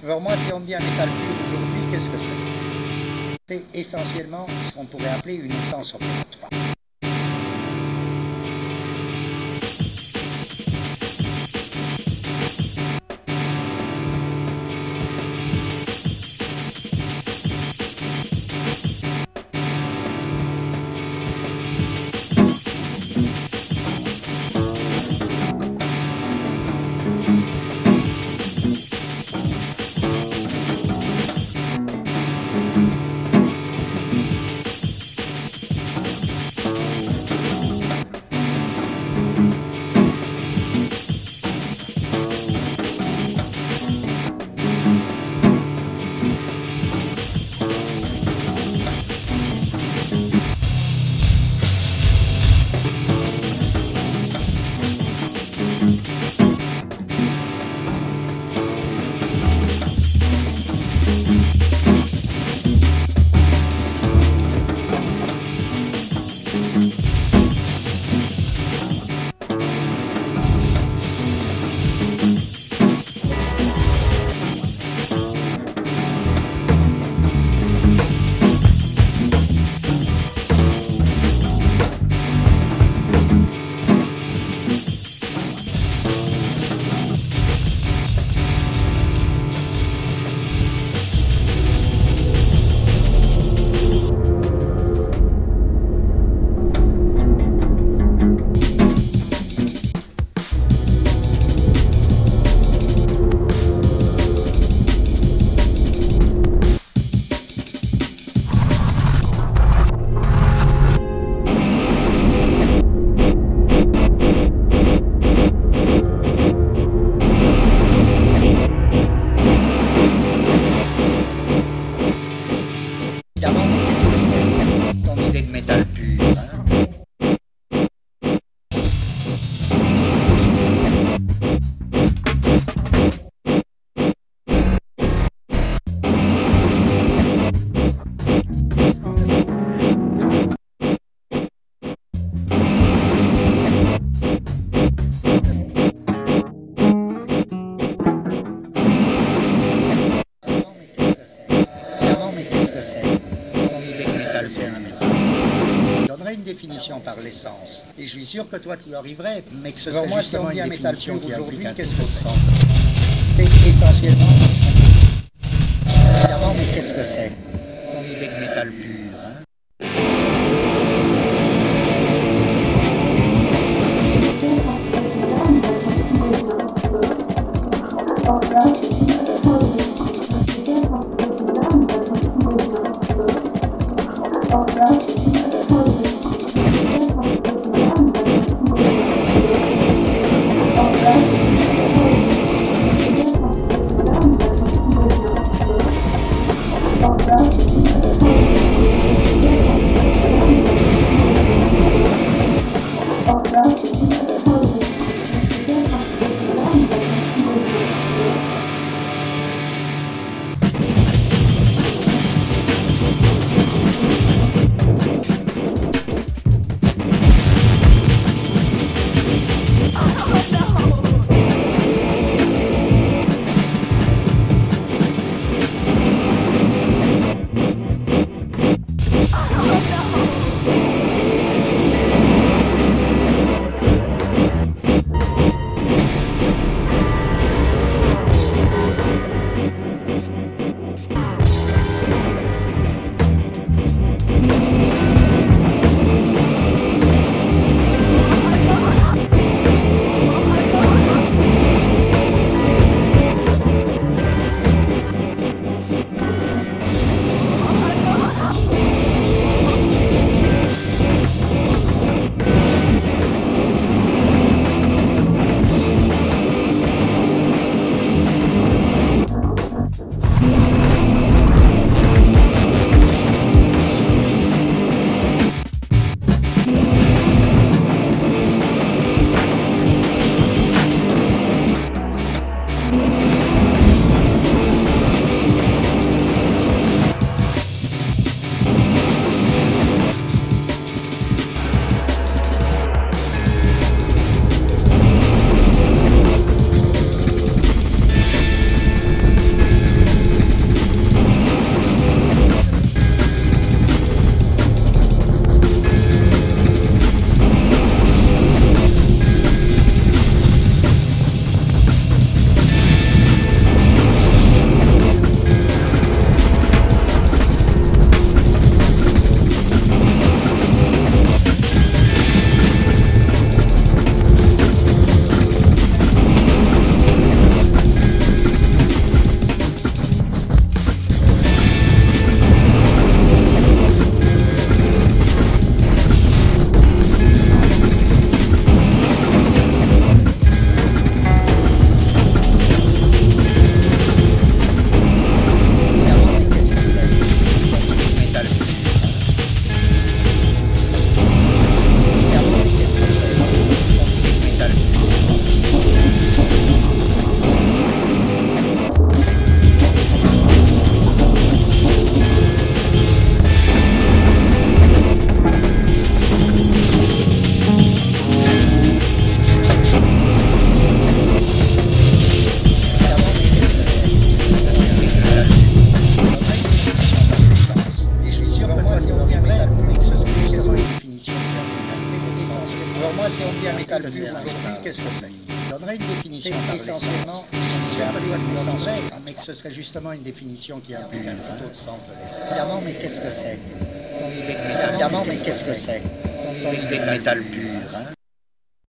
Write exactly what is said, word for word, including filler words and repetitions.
Alors moi, si on me dit un métal pur aujourd'hui, qu'est-ce que c'est? C'est essentiellement ce qu'on pourrait appeler une essence opératoire. Évidemment, qu'est-ce que c'est ton idée de métal pur, hein? Je donnerai une définition par l'essence. Et je suis sûr que toi tu y arriverais, mais que ce serait moi, si on dit un métal pur aujourd'hui, qu'est-ce que c'est? C'est essentiellement... Évidemment, mais qu'est-ce que c'est? Ton idée de métal pur, hein? métal pur aujourd'hui, qu'est-ce que c'est? Je donnerais une définition par essentiellement, je vais pas dire l'essentiel, mais que ce serait justement une définition qui implique un tout autre sens de l'essence. Évidemment, mais qu'est-ce que c'est? Évidemment, mais qu'est-ce que c'est? Ton idée de métal pur.